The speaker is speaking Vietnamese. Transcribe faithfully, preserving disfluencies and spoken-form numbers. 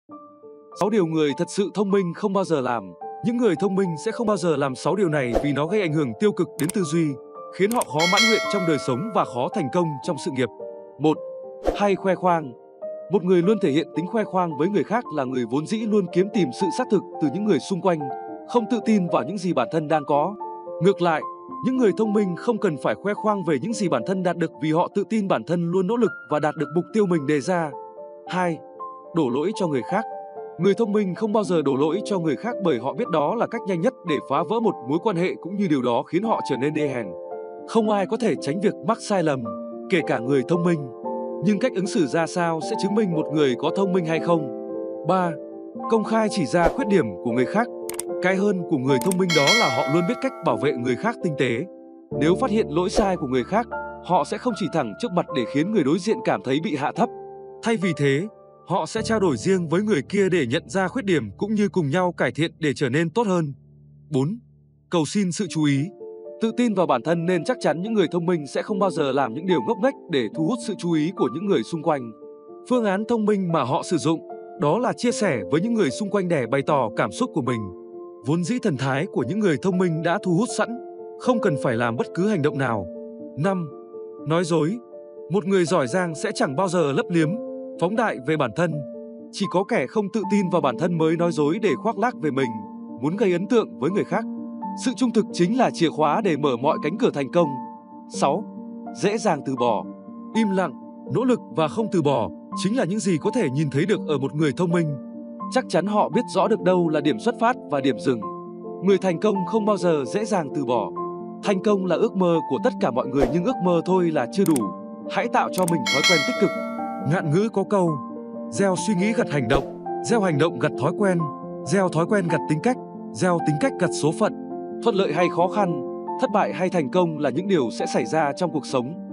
sáu điều người thật sự thông minh không bao giờ làm. Những người thông minh sẽ không bao giờ làm sáu điều này vì nó gây ảnh hưởng tiêu cực đến tư duy, khiến họ khó mãn nguyện trong đời sống và khó thành công trong sự nghiệp. một. Hay khoe khoang. Một người luôn thể hiện tính khoe khoang với người khác là người vốn dĩ luôn kiếm tìm sự xác thực từ những người xung quanh, không tự tin vào những gì bản thân đang có. Ngược lại, những người thông minh không cần phải khoe khoang về những gì bản thân đạt được vì họ tự tin bản thân luôn nỗ lực và đạt được mục tiêu mình đề ra. hai. Đổ lỗi cho người khác. Người thông minh không bao giờ đổ lỗi cho người khác bởi họ biết đó là cách nhanh nhất để phá vỡ một mối quan hệ cũng như điều đó khiến họ trở nên đê hèn. Không ai có thể tránh việc mắc sai lầm, kể cả người thông minh. Nhưng cách ứng xử ra sao sẽ chứng minh một người có thông minh hay không. ba. Công khai chỉ ra khuyết điểm của người khác. Cái hơn của người thông minh đó là họ luôn biết cách bảo vệ người khác tinh tế. Nếu phát hiện lỗi sai của người khác, họ sẽ không chỉ thẳng trước mặt để khiến người đối diện cảm thấy bị hạ thấp. Thay vì thế, họ sẽ trao đổi riêng với người kia để nhận ra khuyết điểm cũng như cùng nhau cải thiện để trở nên tốt hơn. bốn. Cầu xin sự chú ý. Tự tin vào bản thân nên chắc chắn những người thông minh sẽ không bao giờ làm những điều ngốc nghếch để thu hút sự chú ý của những người xung quanh. Phương án thông minh mà họ sử dụng đó là chia sẻ với những người xung quanh để bày tỏ cảm xúc của mình. Vốn dĩ thần thái của những người thông minh đã thu hút sẵn, không cần phải làm bất cứ hành động nào. năm. Nói dối. Một người giỏi giang sẽ chẳng bao giờ lấp liếm, phóng đại về bản thân. Chỉ có kẻ không tự tin vào bản thân mới nói dối để khoác lác về mình, muốn gây ấn tượng với người khác. Sự trung thực chính là chìa khóa để mở mọi cánh cửa thành công. sáu. Dễ dàng từ bỏ. Im lặng, nỗ lực và không từ bỏ chính là những gì có thể nhìn thấy được ở một người thông minh. Chắc chắn họ biết rõ được đâu là điểm xuất phát và điểm dừng. Người thành công không bao giờ dễ dàng từ bỏ. Thành công là ước mơ của tất cả mọi người nhưng ước mơ thôi là chưa đủ. Hãy tạo cho mình thói quen tích cực. Ngạn ngữ có câu: gieo suy nghĩ gặt hành động, gieo hành động gặt thói quen, gieo thói quen gặt tính cách, gieo tính cách gặt số phận. Thuận lợi hay khó khăn, thất bại hay thành công là những điều sẽ xảy ra trong cuộc sống.